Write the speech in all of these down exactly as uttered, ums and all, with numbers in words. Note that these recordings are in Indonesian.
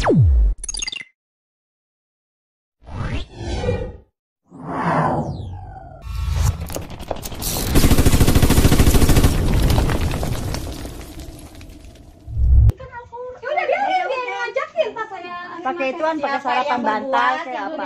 Pakai ituan, pakai sarapan bantal kayak apa?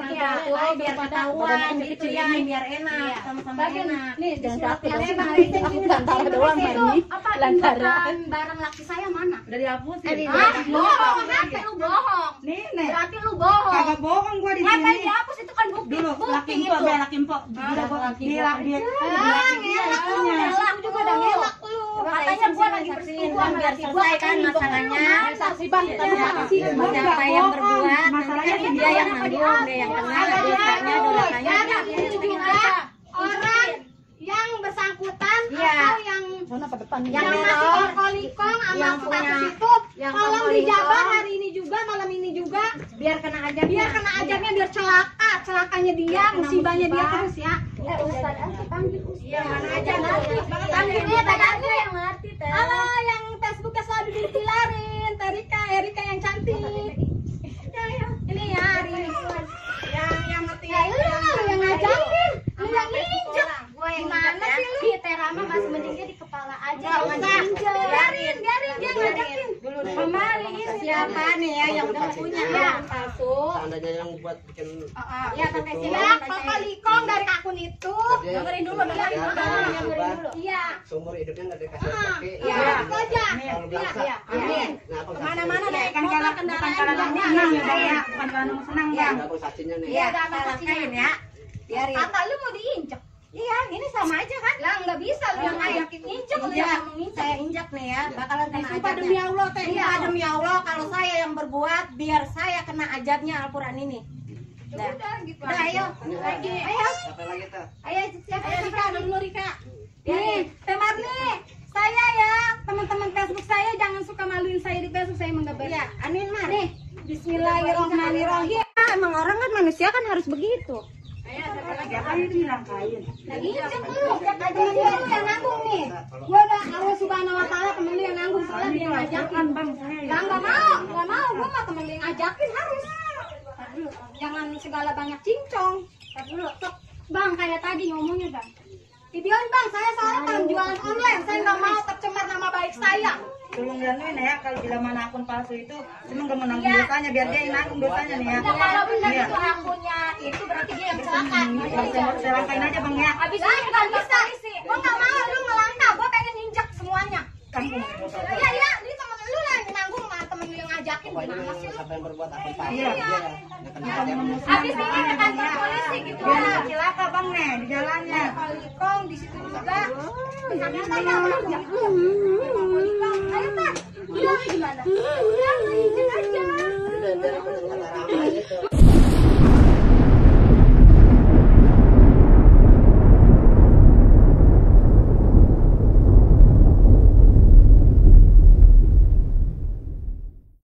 Biar ketahuan gitu ya, biar enak, sama-sama enak. Nih, jangan takut. Aku lantar doang ini. Lantaran barang laki saya mana? Udah dihapusin. Ah, bohong, kenapa lu bohong? Nih, nih. Berarti lu bohong. Kagak bohong gua di sini. Ngapain dihapus, itu kan bukti. Dulu, laki Bukti empok, itu. biar laki empok. Dia, dia, Ah, ngelak lu, ngelak juga udah ngelak lu. Katanya gua lagi berselingkuh sama biar laki gua, selesai kan katanya masalahnya. saksi bang, saksi. Siapa yang berbuat, nanti kan dia yang nanggung, dia yang kena dosanya, dosanya. Ini juga orang yang bersangkutan atau yang Sana ke depan. yang masih orkolikong sama yang status punya- itu yang tolong orkolikong. dijaga hari ini juga, malam ini juga, Biar kena aja. biar kena ajarnya, biar celaka celakanya dia, musibahnya dia terus ya. Eh, Ustaz, aku panggil Ustaz. Iya, mana aja nanti. Panggilnya tadi yang ngerti teh. Halo, yang Facebooknya selalu dipilarin, Terika, Erika yang cantik. Ya, ya. Ini ya hari ini. Yang yang ngerti. Ya, lu yang ngajakin, lu yang injek. Gua yang Gimana injek sih ya. lu? Di terama masih mendingnya di kepala aja. Nggak Jangan usah. diinjek. Biarin, biarin dia ngajakin. Kemarin siapa nih ya yang udah punya Ya. palsu? Seandainya yang buat bikin Ya, pakai silang, kokolikong dari akun itu. dengerin dulu, dengerin dulu. dengerin dulu. Iya. seumur hidupnya nggak dikasih Ah, kaki. iya, itu aja. Kalau Iya, bangsa. iya. Amin. Nah, apa Kemana-mana naik Bukan motor, kalau bukan kendaraan kalau juga. nemu senang ya, Bang, ya. Bukan kalau nemu senang ya. Apa saksinya nih? Iya, udah sama saksinya ya. Biarin. Kata lu mau diinjek. Iya, ini sama aja kan? Lah nggak bisa lu yang ngajakin injek, lu yang mau injek. Saya injak nih ya, bakalan kena Sumpah ajabnya. demi Allah teh. Iya, demi Allah, kalau saya yang berbuat, biar saya kena ajabnya Al-Quran ini. Nah, Udah gitu. udah ayo, Lagi. ayo, Apa lagi tuh? ayo, siapa Ayo yang Rika, dulu Rika. Biarin. Nih, Teh Marni, saya ya, teman-teman Facebook saya jangan suka maluin saya di Facebook, saya emang nggak baik. Iya, amin mah. Nih, Bismillahirrahmanirrahim. Emang orang kan manusia kan harus begitu. Ya kan itu bilang kain. Lagi injek lu, temen gua lu yang nanggung nih. Gua udah Allah subhanahu wa ta'ala temen lu yang nanggung, soalnya dia yang ngajakin. Bang, saya. Lah nggak mau, nggak mau, gua mah temen lu yang ngajakin harus. Tar dulu, jangan segala banyak cincong. Tar dulu, sok. Bang, kayak tadi ngomongnya bang. Videoin bang, saya soalnya kan jualan online, saya nggak mau tercemar nama baik saya. Tolong ganoin ya, kalau bila mana akun palsu itu, cuma nggak menanggung Iya. dosanya, biar dia yang nanggung dosanya nih ya. Nah, kalau benar Iya. itu akunnya, itu berarti dia yang celaka. Saya saya langkain aja bang ya. Habis itu nggak bisa. Gua nggak mau lu ngelangkah, gua pengen injek semuanya. Kampung. Iya iya, ini temen lu lah yang nanggung, sama temen lu yang ngajakin, Pokoknya gimana sih lu? siapa yang berbuat akun palsu Iya. dia yang yang kena ajab. Habis ini ke kantor polisi gitu Biar lah. nggak celaka bang nih di jalannya. Kolikong di situ juga. Misalnya saya nggak mau. Kolikong, ayo pak. Udah gimana?